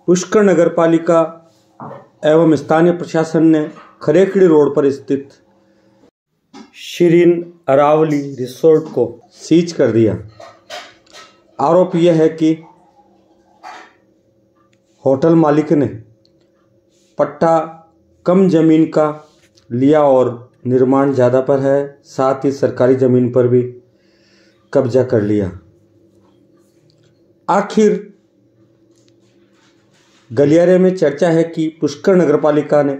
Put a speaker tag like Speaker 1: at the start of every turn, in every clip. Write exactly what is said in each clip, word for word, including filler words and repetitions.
Speaker 1: पुष्कर नगरपालिका एवं स्थानीय प्रशासन ने खरेखड़ी रोड पर स्थित शिरीन अरावली रिसोर्ट को सीज कर दिया। आरोप यह है कि होटल मालिक ने पट्टा कम जमीन का लिया और निर्माण ज़्यादा पर है, साथ ही सरकारी ज़मीन पर भी कब्जा कर लिया। आखिर गलियारे में चर्चा है कि पुष्कर नगरपालिका ने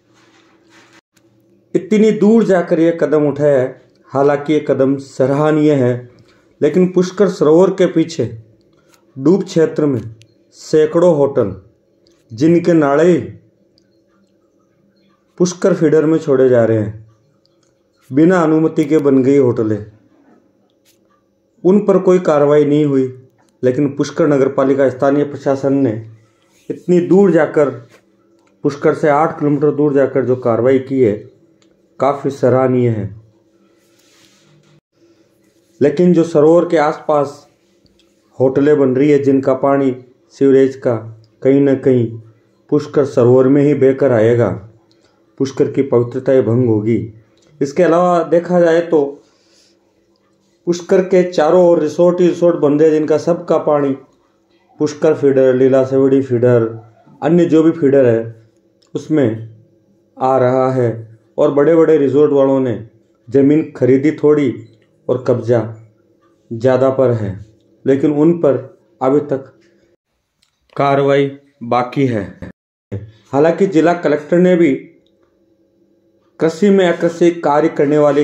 Speaker 1: इतनी दूर जाकर यह कदम उठाया है। हालांकि यह कदम सराहनीय है, लेकिन पुष्कर सरोवर के पीछे डूब क्षेत्र में सैकड़ों होटल, जिनके नाले पुष्कर फीडर में छोड़े जा रहे हैं, बिना अनुमति के बन गई होटलें, उन पर कोई कार्रवाई नहीं हुई। लेकिन पुष्कर नगरपालिका स्थानीय प्रशासन ने इतनी दूर जाकर, पुष्कर से आठ किलोमीटर दूर जाकर जो कार्रवाई की है, काफ़ी सराहनीय है। लेकिन जो सरोवर के आसपास होटलें बन रही है, जिनका पानी सीवरेज का कहीं ना कहीं पुष्कर सरोवर में ही बहकर आएगा, पुष्कर की पवित्रता भंग होगी। इसके अलावा देखा जाए तो पुष्कर के चारों ओर रिसोर्ट ही रिसोर्ट बन रहे हैं, जिनका सबका पानी पुष्कर फीडर, लीला सेवड़ी फीडर, अन्य जो भी फीडर है उसमें आ रहा है। और बड़े बड़े रिसोर्ट वालों ने ज़मीन खरीदी थोड़ी और कब्जा ज़्यादा पर है, लेकिन उन पर अभी तक कार्रवाई बाकी है। हालांकि जिला कलेक्टर ने भी कृषि में आकर्षित कार्य करने वाले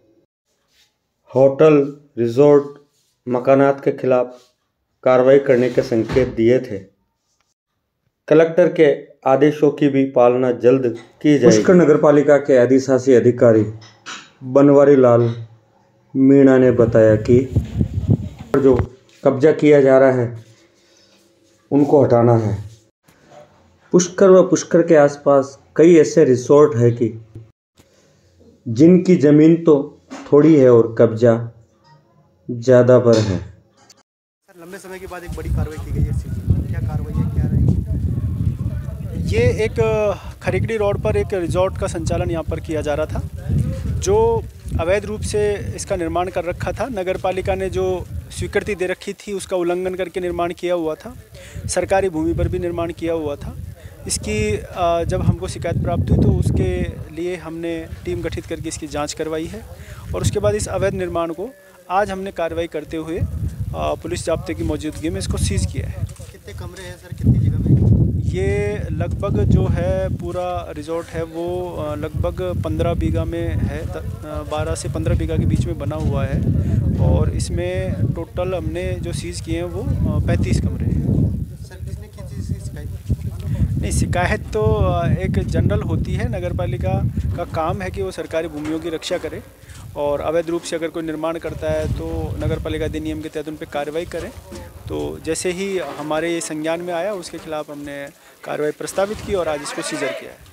Speaker 1: होटल, रिसोर्ट, मकानात के खिलाफ कार्रवाई करने के संकेत दिए थे। कलेक्टर के आदेशों की भी पालना जल्द की जाएगी। पुष्कर नगरपालिका के अधिशासी अधिकारी बनवारी लाल मीणा ने बताया कि जो कब्जा किया जा रहा है उनको हटाना है। पुष्कर व पुष्कर के आसपास कई ऐसे रिसोर्ट है कि जिनकी ज़मीन तो थोड़ी है और कब्जा ज़्यादा पर है।
Speaker 2: सर, लंबे समय के बाद एक बड़ी कार्रवाई की गई है। क्या कार्रवाई है, क्या रही? ये एक खरेकड़ी रोड पर एक रिजॉर्ट का संचालन यहाँ पर किया जा रहा था, जो अवैध रूप से इसका निर्माण कर रखा था। नगरपालिका ने जो स्वीकृति दे रखी थी उसका उल्लंघन करके निर्माण किया हुआ था। सरकारी भूमि पर भी निर्माण किया हुआ था। इसकी जब हमको शिकायत प्राप्त हुई तो उसके लिए हमने टीम गठित करके इसकी जांच करवाई है और उसके बाद इस अवैध निर्माण को आज हमने कार्रवाई करते हुए पुलिस जाब्ते की मौजूदगी में इसको सीज किया है।
Speaker 3: कितने कमरे हैं सर, कितनी जगह में?
Speaker 2: ये लगभग जो है पूरा रिजॉर्ट है वो लगभग पंद्रह बीघा में है, बारह से पंद्रह बीघा के बीच में बना हुआ है और इसमें टोटल हमने जो सीज़ किए हैं वो पैंतीस कमरे हैं।
Speaker 3: सर, किसने की थी इसकी शिकायत?
Speaker 2: नहीं, शिकायत तो एक जनरल होती है। नगरपालिका का काम है कि वो सरकारी भूमियों की रक्षा करे और अवैध रूप से अगर कोई निर्माण करता है तो नगरपालिका अधिनियम के तहत उन पर कार्रवाई करें। तो जैसे ही हमारे संज्ञान में आया उसके खिलाफ हमने कार्रवाई प्रस्तावित की और आज इसको सीजर किया है।